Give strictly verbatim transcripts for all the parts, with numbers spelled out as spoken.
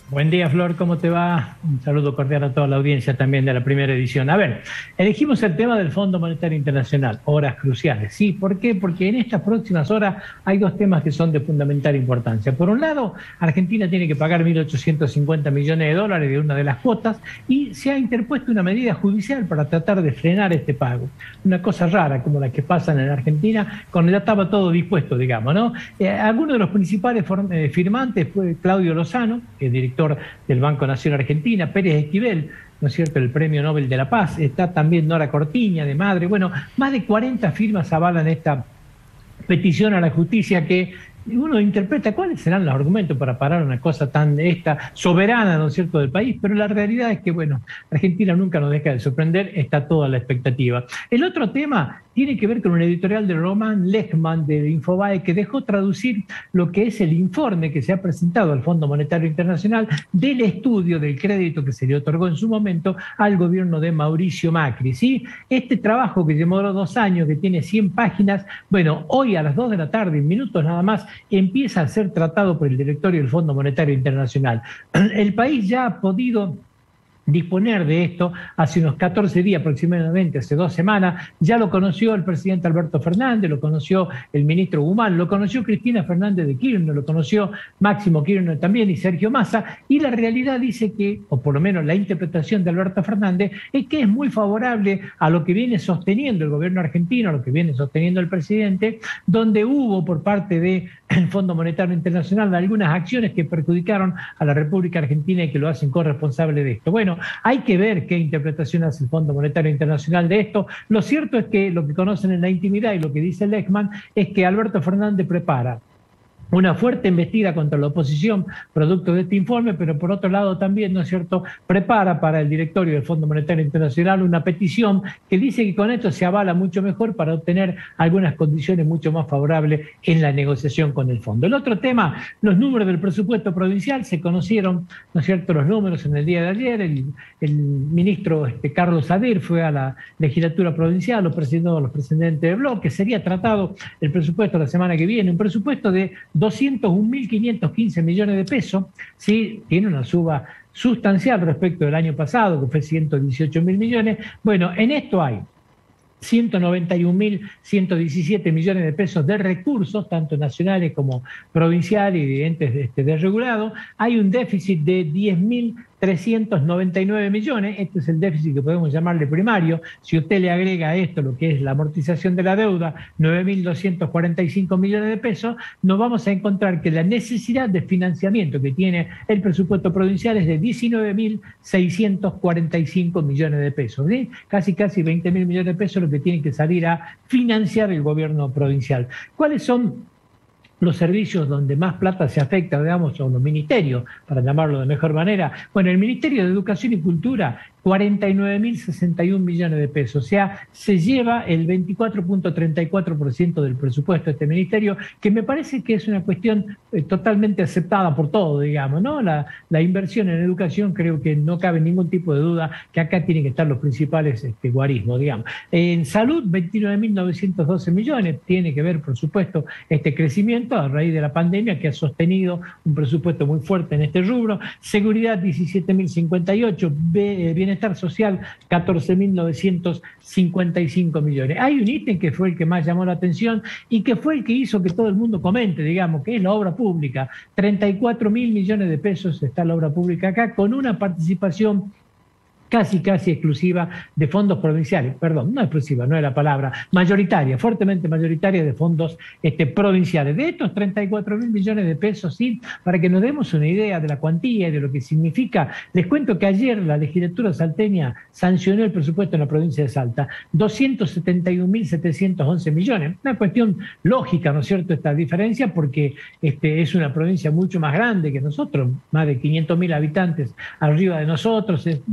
Buen día, Flor, ¿cómo te va? Un saludo cordial a toda la audiencia también de la primera edición. A ver, elegimos el tema del Fondo Monetario Internacional, horas cruciales. Sí, ¿por qué? Porque en estas próximas horas hay dos temas que son de fundamental importancia. Por un lado, Argentina tiene que pagar mil ochocientos cincuenta millones de dólares de una de las cuotas y se ha interpuesto una medida judicial para tratar de frenar este pago. Una cosa rara como la que pasa en Argentina, cuando ya estaba todo dispuesto, digamos, ¿no? Eh, alguno de los principales firmantes fue Claudio Lozano, que es director del Banco Nación Argentina, Pérez Esquivel, ¿no es cierto?, el Premio Nobel de la Paz, está también Nora Cortiña, de Madre, bueno, más de cuarenta firmas avalan esta petición a la justicia que uno interpreta cuáles serán los argumentos para parar una cosa tan esta soberana, ¿no es cierto?, del país, pero la realidad es que, bueno, Argentina nunca nos deja de sorprender, está toda la expectativa. El otro tema tiene que ver con un editorial de Román Lechman de Infobae que dejó traducir lo que es el informe que se ha presentado al Fondo Monetario Internacional del estudio del crédito que se le otorgó en su momento al gobierno de Mauricio Macri, ¿sí? Este trabajo que demoró dos años, que tiene cien páginas, bueno, hoy a las dos de la tarde, en minutos nada más, empieza a ser tratado por el directorio del Fondo Monetario Internacional. El país ya ha podido disponer de esto hace unos catorce días aproximadamente, hace dos semanas, ya lo conoció el presidente Alberto Fernández, lo conoció el ministro Guzmán, lo conoció Cristina Fernández de Kirchner, lo conoció Máximo Kirchner también y Sergio Massa, y la realidad dice que, o por lo menos la interpretación de Alberto Fernández, es que es muy favorable a lo que viene sosteniendo el gobierno argentino, a lo que viene sosteniendo el presidente, donde hubo por parte del Fondo Monetario Internacional algunas acciones que perjudicaron a la República Argentina y que lo hacen corresponsable de esto. Bueno, hay que ver qué interpretación hace el Fondo Monetario Internacional de esto. Lo cierto es que lo que conocen en la intimidad y lo que dice Lechman es que Alberto Fernández prepara una fuerte embestida contra la oposición producto de este informe, pero por otro lado también, ¿no es cierto?, prepara para el directorio del Fondo Monetario Internacional una petición que dice que con esto se avala mucho mejor para obtener algunas condiciones mucho más favorables en la negociación con el fondo. El otro tema, los números del presupuesto provincial, se conocieron, ¿no es cierto?, los números en el día de ayer, el, el ministro este, Carlos Sadir fue a la legislatura provincial, lo presentó a los presidentes de bloque, sería tratado el presupuesto la semana que viene, un presupuesto de doscientos un mil quinientos quince millones de pesos, ¿sí? Tiene una suba sustancial respecto del año pasado, que fue ciento dieciocho mil millones. Bueno, en esto hay ciento noventa y un mil ciento diecisiete millones de pesos de recursos, tanto nacionales como provinciales y de entes este, desregulados. Hay un déficit de diez mil trescientos noventa y nueve millones, este es el déficit que podemos llamarle primario. Si usted le agrega a esto lo que es la amortización de la deuda, nueve mil doscientos cuarenta y cinco millones de pesos, nos vamos a encontrar que la necesidad de financiamiento que tiene el presupuesto provincial es de diecinueve mil seiscientos cuarenta y cinco millones de pesos, ¿sí? Casi, casi veinte mil millones de pesos lo que tiene que salir a financiar el gobierno provincial. ¿Cuáles son los servicios donde más plata se afecta, digamos, o los ministerios, para llamarlo de mejor manera? Bueno, el Ministerio de Educación y Cultura, cuarenta y nueve mil sesenta y un millones de pesos, o sea, se lleva el veinticuatro punto treinta y cuatro por ciento del presupuesto de este ministerio, que me parece que es una cuestión eh, totalmente aceptada por todos, digamos, ¿no? La, la inversión en educación, creo que no cabe ningún tipo de duda que acá tienen que estar los principales este, guarismos, digamos. En salud, veintinueve mil novecientos doce millones, tiene que ver, por supuesto, este crecimiento a raíz de la pandemia que ha sostenido un presupuesto muy fuerte en este rubro. Seguridad, diecisiete mil cincuenta y ocho, bienestar social, catorce mil novecientos cincuenta y cinco millones. Hay un ítem que fue el que más llamó la atención y que fue el que hizo que todo el mundo comente, digamos, que es la obra pública. treinta y cuatro mil millones de pesos está la obra pública acá, con una participación casi, casi exclusiva de fondos provinciales, perdón, no exclusiva, no es la palabra, mayoritaria, fuertemente mayoritaria de fondos este, provinciales. De estos treinta y cuatro mil millones de pesos, sí, para que nos demos una idea de la cuantía y de lo que significa, les cuento que ayer la legislatura salteña sancionó el presupuesto en la provincia de Salta, doscientos setenta y un mil setecientos once millones, una cuestión lógica, ¿no es cierto?, esta diferencia, porque este, es una provincia mucho más grande que nosotros, más de quinientos mil habitantes arriba de nosotros, es total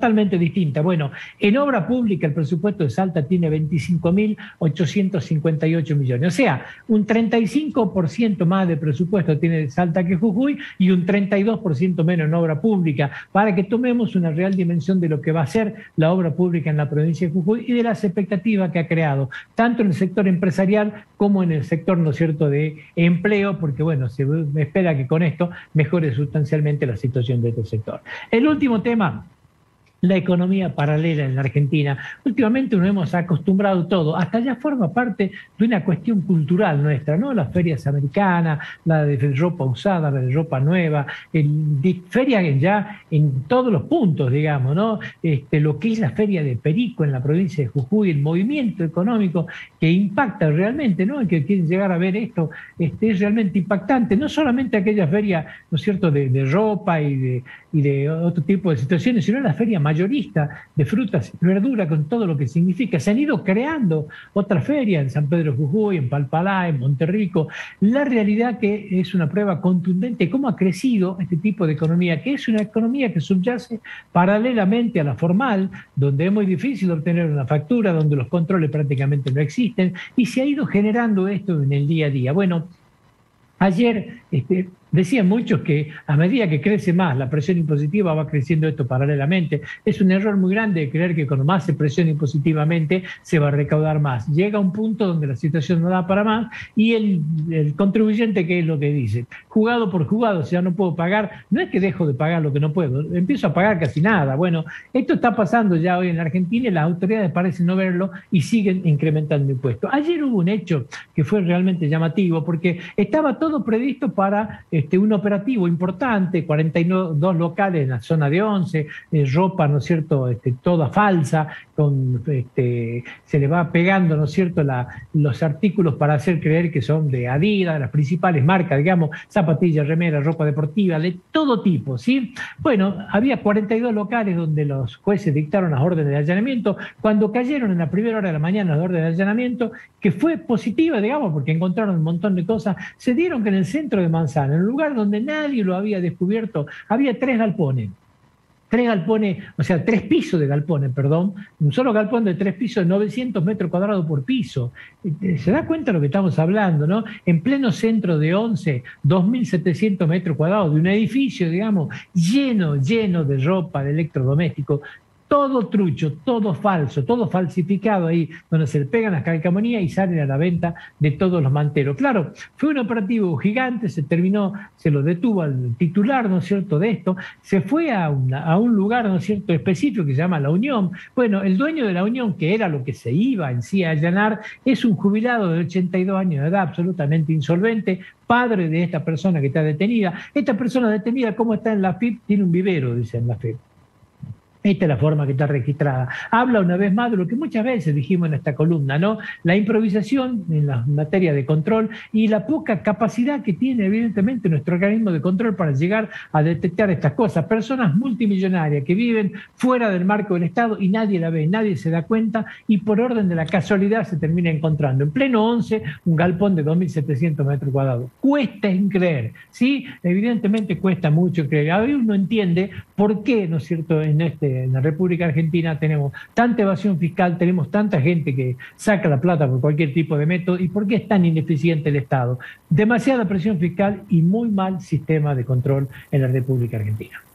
totalmente distinta. Bueno, en obra pública el presupuesto de Salta tiene veinticinco mil ochocientos cincuenta y ocho millones, o sea, un treinta y cinco por ciento más de presupuesto tiene Salta que Jujuy y un treinta y dos por ciento menos en obra pública, para que tomemos una real dimensión de lo que va a ser la obra pública en la provincia de Jujuy y de las expectativas que ha creado, tanto en el sector empresarial como en el sector, ¿no es cierto?, de empleo, porque bueno, se espera que con esto mejore sustancialmente la situación de este sector. El último tema, la economía paralela en la Argentina. Últimamente nos hemos acostumbrado todo, hasta ya forma parte de una cuestión cultural nuestra, ¿no? Las ferias americanas, la de ropa usada, la de ropa nueva, el, de ferias ya en todos los puntos, digamos, ¿no? Este, lo que es la feria de Perico en la provincia de Jujuy, el movimiento económico que impacta realmente, ¿no? El que quieren llegar a ver esto, este, es realmente impactante, no solamente aquella feria, ¿no es cierto?, de, de ropa y de, y de otro tipo de situaciones, sino la feria mayorista de frutas y verduras, con todo lo que significa. Se han ido creando otras ferias en San Pedro Jujuy, en Palpalá, en Monterrico. La realidad que es una prueba contundente de cómo ha crecido este tipo de economía, que es una economía que subyace paralelamente a la formal, donde es muy difícil obtener una factura, donde los controles prácticamente no existen, y se ha ido generando esto en el día a día. Bueno, ayer este, decían muchos que a medida que crece más la presión impositiva va creciendo esto paralelamente. Es un error muy grande de creer que cuando más se presiona impositivamente se va a recaudar más. Llega un punto donde la situación no da para más y el, el contribuyente, ¿qué es lo que dice? Jugado por jugado, si ya no puedo pagar, no es que dejo de pagar lo que no puedo, empiezo a pagar casi nada. Bueno, esto está pasando ya hoy en la Argentina y las autoridades parecen no verlo y siguen incrementando impuestos. Ayer hubo un hecho que fue realmente llamativo porque estaba todo previsto para Este, un operativo importante, cuarenta y dos locales en la zona de Once, eh, ropa, ¿no es cierto?, este, toda falsa, con, este, se le va pegando, ¿no es cierto?, la, los artículos para hacer creer que son de Adidas, de las principales marcas, digamos, zapatillas, remeras, ropa deportiva, de todo tipo, ¿sí? Bueno, había cuarenta y dos locales donde los jueces dictaron las órdenes de allanamiento. Cuando cayeron en la primera hora de la mañana las órdenes de allanamiento, que fue positiva, digamos, porque encontraron un montón de cosas, se dieron que en el centro de Manzana, en un lugar donde nadie lo había descubierto, había tres galpones. Tres galpones, o sea, tres pisos de galpones, perdón, un solo galpón de tres pisos, novecientos metros cuadrados por piso. ¿Se da cuenta de lo que estamos hablando, no? En pleno centro de Once, dos mil setecientos metros cuadrados de un edificio, digamos, lleno, lleno de ropa, de electrodomésticos. Todo trucho, todo falso, todo falsificado ahí, donde se le pegan las calcamonías y salen a la venta de todos los manteros. Claro, fue un operativo gigante, se terminó, se lo detuvo al titular, ¿no es cierto?, de esto, se fue a, una, a un lugar, ¿no es cierto?, específico que se llama La Unión. Bueno, el dueño de La Unión, que era lo que se iba en sí a allanar, es un jubilado de ochenta y dos años de edad, absolutamente insolvente, padre de esta persona que está detenida. Esta persona detenida, ¿cómo está en la F I P? Tiene un vivero, dice en la F I P. Esta es la forma que está registrada. Habla una vez más de lo que muchas veces dijimos en esta columna, ¿no? La improvisación en la materia de control y la poca capacidad que tiene evidentemente nuestro organismo de control para llegar a detectar estas cosas. Personas multimillonarias que viven fuera del marco del Estado y nadie la ve, nadie se da cuenta y por orden de la casualidad se termina encontrando en pleno Once un galpón de dos mil setecientos metros cuadrados. Cuesta en creer, ¿sí? Evidentemente cuesta mucho creer. A ver, uno entiende por qué, ¿no es cierto?, en este en la República Argentina tenemos tanta evasión fiscal, tenemos tanta gente que saca la plata por cualquier tipo de método, y por qué es tan ineficiente el Estado. Demasiada presión fiscal y muy mal sistema de control en la República Argentina.